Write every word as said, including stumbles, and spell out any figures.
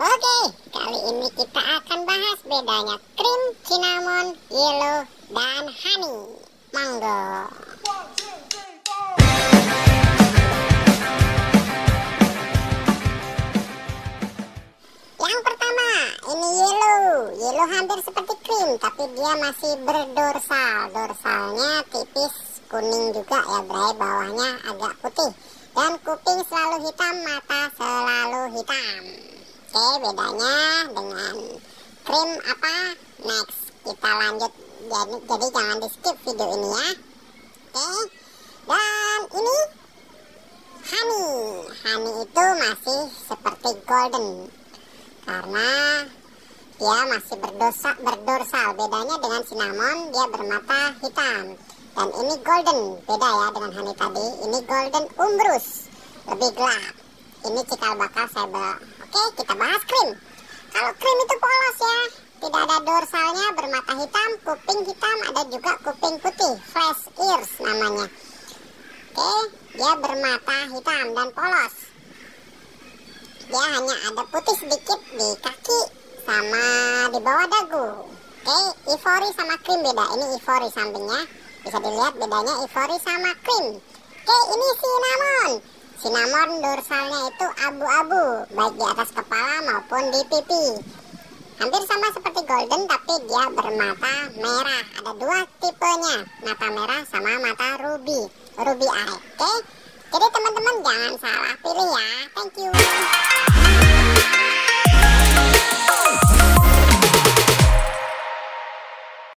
Oke, kali ini kita akan bahas bedanya krim, cinnamon, yellow, dan honey. Monggo. Yang pertama, ini yellow. Yellow hampir seperti krim, tapi dia masih berdorsal. Dorsalnya tipis kuning juga ya, bray. Bawahnya agak putih. Dan kuping selalu hitam, mata selalu hitam. Oke, bedanya dengan krim apa? Next, kita lanjut. Jadi, jadi jangan di skip video ini ya. Oke, dan ini honey. Honey itu masih seperti golden, karena dia masih berdosa, berdorsal. Bedanya dengan cinnamon, dia bermata hitam. Dan ini golden, beda ya dengan honey tadi. Ini golden umbrus, lebih gelap. Ini cikal bakal saya bawa. Oke, kita bahas krim. Kalau krim itu polos ya, tidak ada dorsalnya, bermata hitam, kuping hitam, ada juga kuping putih, flash ears namanya. Oke, dia bermata hitam dan polos. Dia hanya ada putih sedikit di kaki sama di bawah dagu. Oke, ivory sama krim beda. Ini ivory sampingnya, bisa dilihat bedanya ivory sama krim. Oke, ini cinnamon. Cinnamon dorsalnya itu abu-abu, baik di atas kepala maupun di pipi. Hampir sama seperti golden, tapi dia bermata merah. Ada dua tipenya, mata merah sama mata ruby, ruby eye. Oke, jadi teman-teman jangan salah pilih ya. Thank you.